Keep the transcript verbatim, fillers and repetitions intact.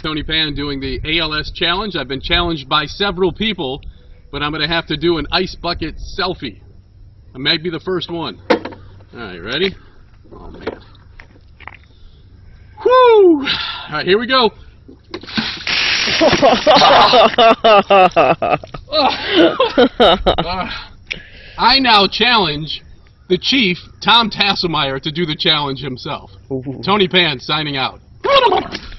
Tony Pan doing the A L S challenge. I've been challenged by several people, but I'm going to have to do an ice bucket selfie. I might be the first one. Alright, ready? Oh, man. Whoo! Alright, here we go. uh, I now challenge the chief, Tom Tasselmeyer, to do the challenge himself. Tony Pan signing out.